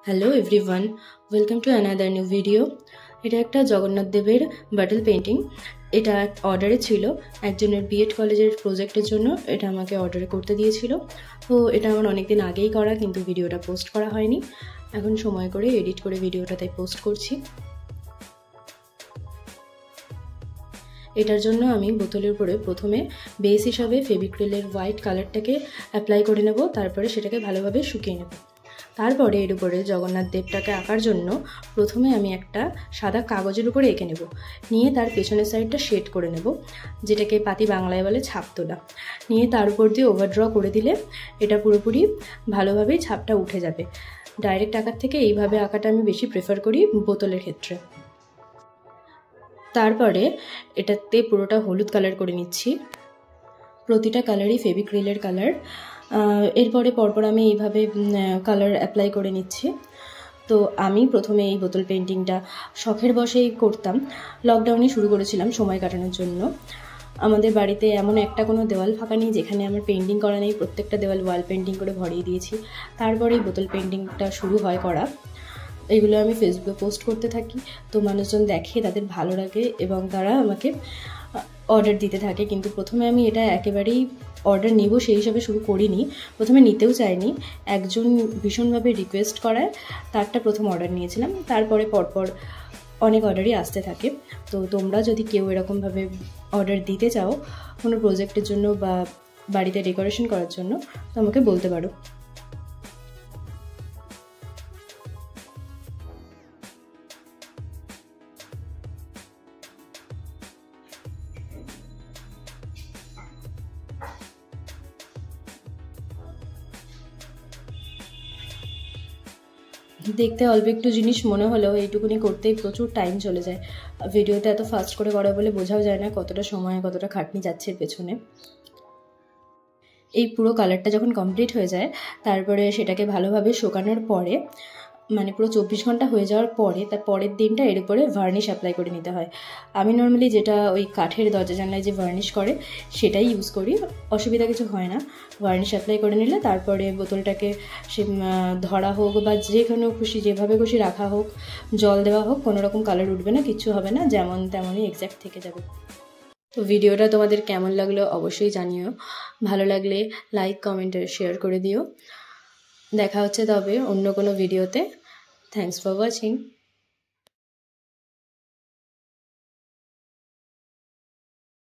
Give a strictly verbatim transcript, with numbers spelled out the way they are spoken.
Hello everyone, welcome to another new video. এটা একটা জগন্নাথ দেবের বাটল পেন্টিং। এটা অর্ডারে ছিল, একজনের বিএড কলেজের প্রজেক্টের জন্য এটা আমাকে অর্ডার করতে দিয়েছিল। তো এটা আমার অনেকদিন আগেই করা, কিন্তু ভিডিওটা পোস্ট করা হয়নি। এখন সময় করে এডিট করে ভিডিওটা তাই পোস্ট করছি। এটার জন্য আমি বোতলের উপরে প্রথমে বেস হিসাবে ফেভিক্রিলের হোয়াইট কালারটাকে অ্যাপ্লাই করে নেব, তারপরে সেটাকে ভালোভাবে শুকিয়ে নেব। তারপরে এর উপরে জগন্নাথ দেবটাকে আঁকার জন্য প্রথমে আমি একটা সাদা কাগজের উপরে এঁকে নেব, নিয়ে তার পেছনের সাইডটা শেড করে নেব, যেটাকে পাতি বাংলায় বলে ছাপ তোলা। নিয়ে তার উপর দিয়ে ওভারড্র করে দিলে এটা পুরোপুরি ভালোভাবেই ছাপটা উঠে যাবে। ডাইরেক্ট আঁকার থেকে এইভাবে আঁকাটা আমি বেশি প্রেফার করি বোতলের ক্ষেত্রে। তারপরে এটাতে পুরোটা হলুদ কালার করে নিচ্ছি, প্রতিটা কালারই ফেভিক্রিলের কালার। এরপরে পরপর আমি এইভাবে কালার অ্যাপ্লাই করে নিচ্ছি। তো আমি প্রথমে এই বোতল পেন্টিংটা শখের বশেই করতাম। লকডাউনে শুরু করেছিলাম সময় কাটানোর জন্য। আমাদের বাড়িতে এমন একটা কোনো দেওয়াল ফাঁকা নেই যেখানে আমার পেন্টিং করা নেই, প্রত্যেকটা দেওয়াল ওয়াল পেন্টিং করে ভরিয়ে দিয়েছি। তারপরে এই বোতল পেন্টিংটা শুরু হয় করা। এগুলো আমি ফেসবুকে পোস্ট করতে থাকি, তো মানুষজন দেখে, তাদের ভালো লাগে এবং তারা আমাকে অর্ডার দিতে থাকে। কিন্তু প্রথমে আমি এটা একেবারেই অর্ডার নিব সেই হিসাবে শুরু করিনি, প্রথমে নিতেও চাইনি। একজন ভীষণভাবে রিকোয়েস্ট করায় তারটা প্রথম অর্ডার নিয়েছিলাম। তারপরে পরপর অনেক অর্ডারই আসতে থাকে। তো তোমরা যদি কেউ এরকমভাবে অর্ডার দিতে চাও কোনো প্রজেক্টের জন্য বা বাড়িতে ডেকোরেশন করার জন্য, তো আমাকে বলতে পারো। দেখতে অল্প একটু জিনিস মনে হলেও এইটুকুনি করতেই প্রচুর টাইম চলে যায়। ভিডিওতে এত ফাস্ট করে করা বলে বোঝাও যায় না কতটা সময় কতটা খাটনি যাচ্ছে এর পেছনে। এই পুরো কালারটা যখন কমপ্লিট হয়ে যায়, তারপরে সেটাকে ভালোভাবে শুকানোর পরে, মানে পুরো চব্বিশ ঘন্টা হয়ে যাওয়ার পরে, তার পরের দিনটা এর উপরে ভার্নিশ অ্যাপ্লাই করে নিতে হয়। আমি নর্মালি যেটা ওই কাঠের দরজা জানলায় যে ভার্নিশ করে সেটাই ইউজ করি, অসুবিধা কিছু হয় না। ভার্নিশ অ্যাপ্লাই করে নিলে তারপরে বোতলটাকে সে ধরা হোক বা যে কোনো খুশি যেভাবে খুশি রাখা হোক, জল দেওয়া হোক, কোনো রকম কালার উঠবে না, কিচ্ছু হবে না, যেমন তেমনই এক্স্যাক্ট থেকে যাবে। তো ভিডিওটা তোমাদের কেমন লাগলো অবশ্যই জানিও। ভালো লাগলে লাইক কমেন্ট আর শেয়ার করে দিও। দেখা হচ্ছে তবে অন্য কোনো ভিডিওতে। Thanks for watching.